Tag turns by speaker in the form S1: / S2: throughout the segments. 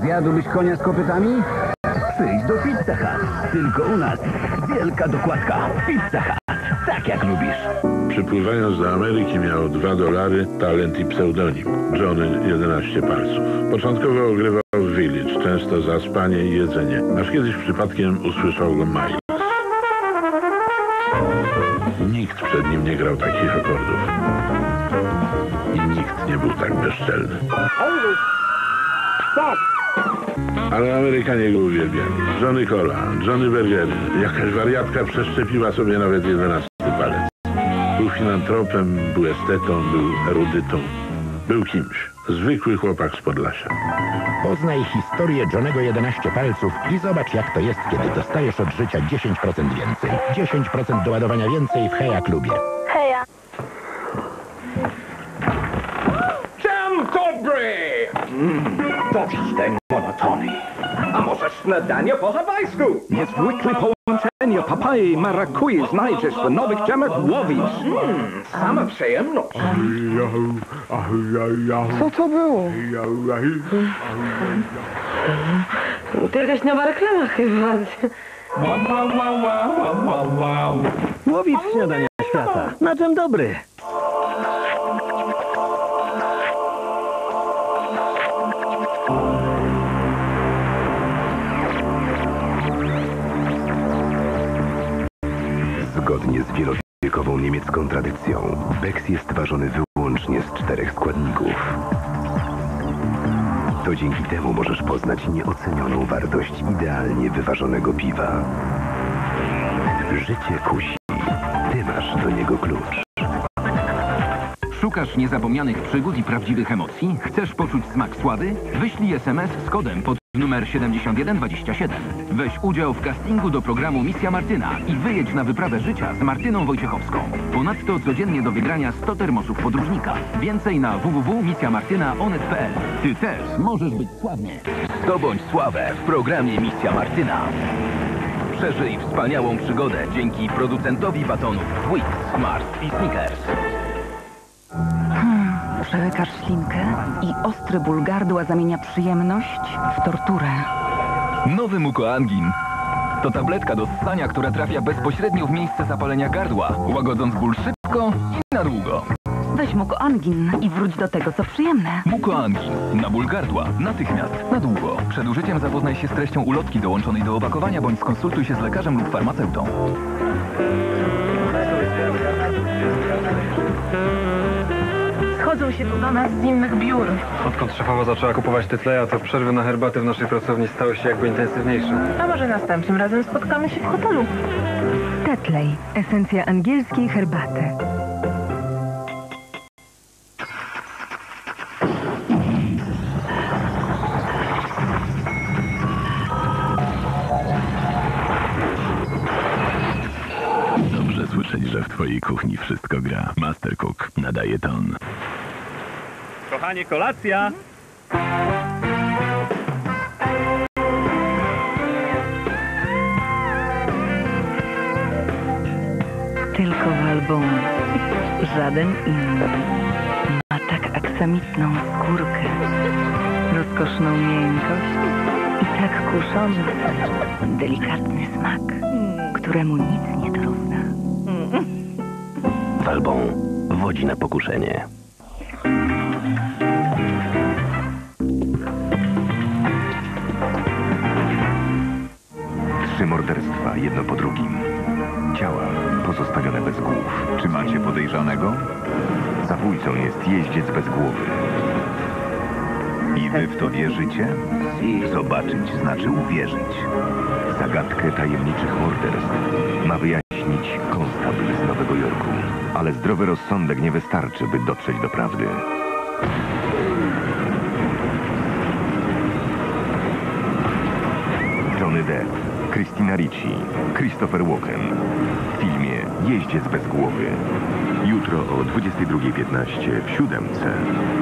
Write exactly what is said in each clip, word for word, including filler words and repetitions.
S1: Zjadłbyś konia z kopytami? Przyjdź do Pizza Hut. Tylko u nas wielka dokładka. Pizza Hut. Tak jak lubisz.
S2: Przypływając do Ameryki miał dwa dolary, talent i pseudonim. Johnny jedenaście palców. Początkowo ogrywał w Village, często za spanie i jedzenie. Aż kiedyś przypadkiem usłyszał go Miles. Nikt przed nim nie grał takich akordów. I nikt nie był tak bezczelny. Ale Amerykanie go uwielbiali. Johnny Cola, Johnny Bergery. Jakaś wariatka przeszczepiła sobie nawet jedenasty palec. Był filantropem, był estetą, był erudytą. Był kimś. Zwykły chłopak z Podlasia.
S3: Poznaj historię Johnnego jedenaście palców i zobacz, jak to jest, kiedy dostajesz od życia dziesięć procent więcej. dziesięć procent doładowania więcej w Heja Klubie.
S4: Heja.
S5: Dzień dobry! Mm, dość tej monotonii. A może śniadanie po hawajsku? Niezwykłe połączenie papai i marakui znajdziesz w nowych dżemach Łowic. Mm, sama przyjemność.
S4: Co to było? To jakaś nowa reklama chyba.
S1: Łowic śniadania świata. Na czym dobry?
S6: Zgodnie z wielowiekową niemiecką tradycją, Becks jest ważony wyłącznie z czterech składników. To dzięki temu możesz poznać nieocenioną wartość idealnie wyważonego piwa. Życie kusi. Ty masz do niego klucz.
S7: Szukasz niezapomnianych przygód i prawdziwych emocji? Chcesz poczuć smak sławy? Wyślij es em es z kodem pod numer siedemdziesiąt jeden dwadzieścia siedem. Weź udział w castingu do programu Misja Martyna i wyjedź na wyprawę życia z Martyną Wojciechowską. Ponadto codziennie do wygrania sto termosów podróżnika. Więcej na w w w kropka misja martyna kropka onet kropka p l. Ty też możesz być sławny. Zdobądź sławę w programie Misja Martyna. Przeżyj wspaniałą przygodę dzięki producentowi batonów Twix, Mars i Snickers.
S8: Hmm, przełykasz ślinkę i ostry ból gardła zamienia przyjemność w torturę.
S7: Nowy Mucoangin. To tabletka do ssania, która trafia bezpośrednio w miejsce zapalenia gardła, łagodząc ból szybko i na długo.
S8: Weź Mucoangin i wróć do tego, co przyjemne.
S7: Mucoangin. Na ból gardła. Natychmiast. Na długo. Przed użyciem zapoznaj się z treścią ulotki dołączonej do opakowania, bądź skonsultuj się z lekarzem lub farmaceutą.
S4: Schodzą się tu do nas z innych biur.
S9: Odkąd szefowa zaczęła kupować Tetleja, to przerwy na herbaty w naszej pracowni stały się jakby intensywniejsze.
S4: A może następnym razem spotkamy się w hotelu?
S8: Tetley. Esencja angielskiej herbaty.
S6: Dobrze słyszeć, że w twojej kuchni wszystko gra. Master Cook nadaje ton.
S1: Kochanie, kolacja!
S8: Tylko Walbon. Żaden inny. Ma tak aksamitną skórkę, rozkoszną miękkość i tak kuszący, delikatny smak, któremu nic nie dorówna.
S6: Walbon wodzi na pokuszenie. Trzy morderstwa, jedno po drugim. Ciała pozostawione bez głów. Czy macie podejrzanego? Zabójcą jest jeździec bez głowy. I wy w to wierzycie? Zobaczyć znaczy uwierzyć. Zagadkę tajemniczych morderstw ma wyjaśnić konstabl z Nowego Jorku. Ale zdrowy rozsądek nie wystarczy, by dotrzeć do prawdy. Johnny Depp, Christina Ricci, Christopher Walken. W filmie Jeździec bez głowy. Jutro o dwudziestej drugiej piętnaście w siódemce.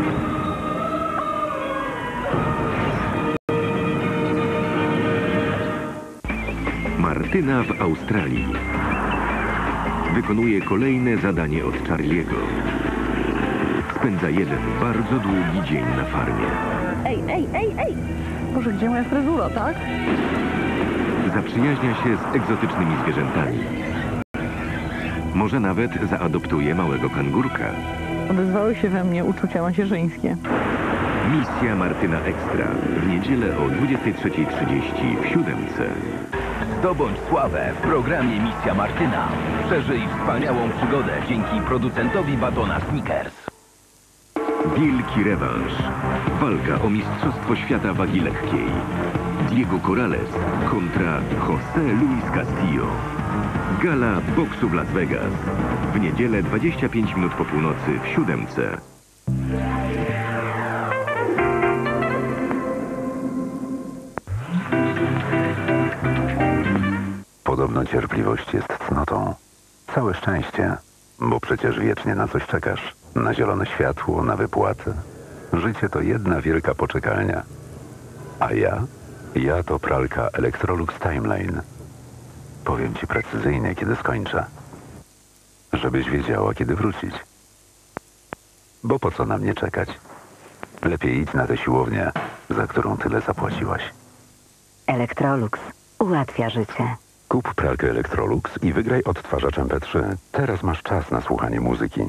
S6: Martyna w Australii. Wykonuje kolejne zadanie od Charliego. Spędza jeden bardzo długi dzień na farmie.
S4: Ej, ej, ej, ej!
S10: Boże, gdzie moja fryzura, tak?
S6: Zaprzyjaźnia się z egzotycznymi zwierzętami. Może nawet zaadoptuje małego kangurka.
S10: Odezwały się we mnie uczucia macierzyńskie.
S6: Misja Martyna Ekstra. W niedzielę o dwudziestej trzeciej trzydzieści w siódemce.
S7: Zdobądź sławę w programie Misja Martyna. Przeżyj wspaniałą przygodę dzięki producentowi batona Snickers.
S6: Wielki rewanż. Walka o Mistrzostwo Świata wagi lekkiej. Diego Corrales kontra José Luis Castillo. Gala boksu w Las Vegas. W niedzielę dwadzieścia pięć minut po północy w siódemce.
S11: Podobno cierpliwość jest cnotą. Całe szczęście, bo przecież wiecznie na coś czekasz. Na zielone światło, na wypłatę. Życie to jedna wielka poczekalnia. A ja? Ja to pralka Electrolux Timeline. Powiem ci precyzyjnie, kiedy skończę. Żebyś wiedziała, kiedy wrócić. Bo po co na mnie czekać? Lepiej idź na tę siłownię, za którą tyle zapłaciłaś.
S12: Electrolux ułatwia życie.
S11: Kup pralkę Electrolux i wygraj odtwarzacz em pe trzy. Teraz masz czas na słuchanie muzyki.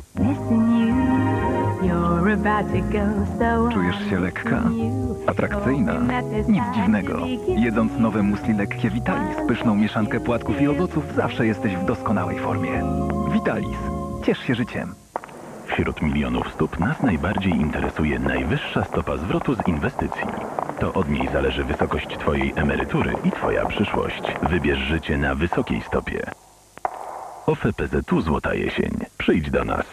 S13: Czujesz się lekka? Atrakcyjna? Nic dziwnego. Jedząc nowe musli lekkie Vitalis, pyszną mieszankę płatków i owoców, zawsze jesteś w doskonałej formie. Vitalis. Ciesz się życiem.
S14: Wśród milionów stóp nas najbardziej interesuje najwyższa stopa zwrotu z inwestycji. To od niej zależy wysokość Twojej emerytury i Twoja przyszłość. Wybierz życie na wysokiej stopie. O F P Z U Złota Jesień. Przyjdź do nas.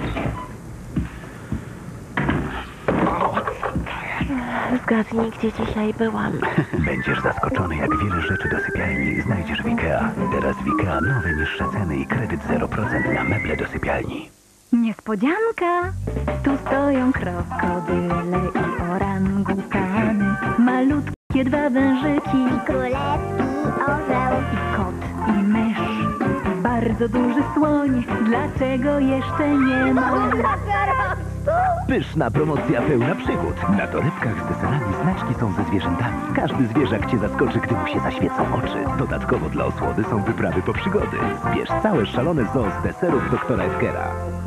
S12: Zgadnij, gdzie dzisiaj byłam.
S1: Będziesz zaskoczony, jak wiele rzeczy do sypialni znajdziesz w IKEA. Teraz w IKEA nowe niższe ceny i kredyt zero procent na meble do sypialni.
S15: Niespodzianka! Tu stoją krokodyle i orangutany, malutkie dwa wężyki, i królewski orzeł, i kot, i mysz, i bardzo duży słoń. Dlaczego jeszcze nie ma?
S1: Pyszna promocja pełna przygód. Na torebkach z deserami znaczki są ze zwierzętami. Każdy zwierzak cię zaskoczy, gdy mu się zaświecą oczy. Dodatkowo dla osłody są wyprawy po przygody. Zbierz całe szalone zoo z deserów doktora Edgera.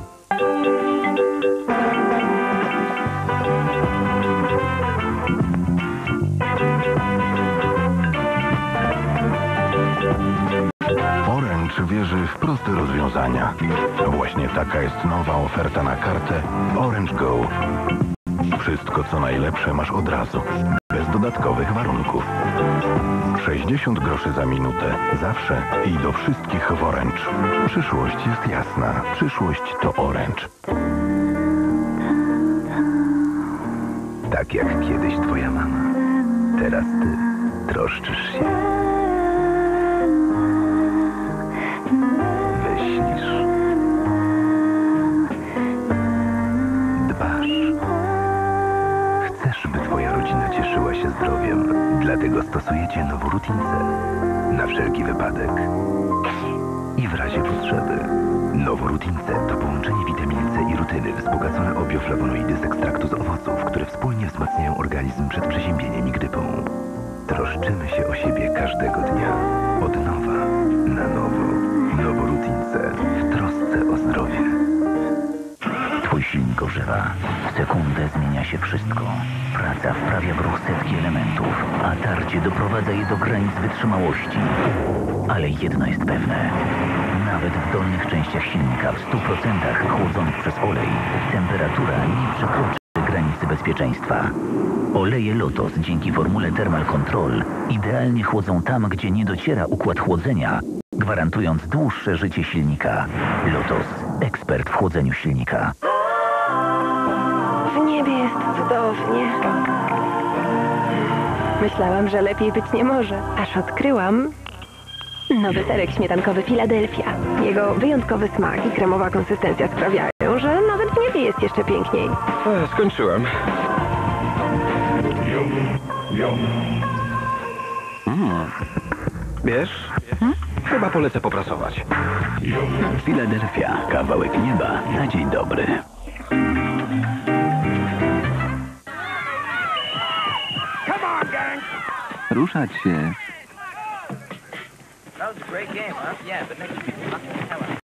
S3: Orange wierzy w proste rozwiązania. Właśnie taka jest nowa oferta na kartę Orange Go. Wszystko co najlepsze masz od razu, bez dodatkowych warunków. sześćdziesiąt groszy za minutę, zawsze i do wszystkich w Orange. Przyszłość jest jasna. Przyszłość to Orange.
S1: Tak jak kiedyś twoja mama. Teraz ty troszczysz się. Myślisz. Dbasz. Chcesz, by twoja rodzina cieszyła się zdrowiem. Dlatego stosujecie Noworutince. Na wszelki wypadek. I w razie potrzeby. Noworutince to połączenie witaminy C i rutyny wzbogacone o bioflawonoidy z ekstraktu z owoców, które wspólnie wzmacniają organizm przed przeziębieniem i grypą. Troszczymy się o siebie każdego dnia. Od nowa na nowo. Noworutince. W trosce o zdrowie. Twój silnik ogrzewa. W sekundę zmienia się wszystko. Praca wprawia w ruch setki elementów, a tarcie doprowadza je do granic wytrzymałości. Ale jedno jest pewne. Nawet w dolnych częściach silnika w stu procentach chłodzonych przez olej temperatura nie przekroczy granicy bezpieczeństwa. Oleje Lotos dzięki formule Thermal Control idealnie chłodzą tam, gdzie nie dociera układ chłodzenia, gwarantując dłuższe życie silnika. Lotos. Ekspert w chłodzeniu silnika.
S4: W niebie jest cudownie. Myślałam, że lepiej być nie może, aż odkryłam nowy serek śmietankowy Philadelphia. Jego wyjątkowy smak i kremowa konsystencja sprawiają, że nawet w niebie jest jeszcze piękniej.
S5: E, skończyłem. Mm. Wiesz, hmm? Chyba polecę popracować.
S1: Philadelphia. Kawałek nieba na dzień dobry.
S16: Come on, Ruszać się.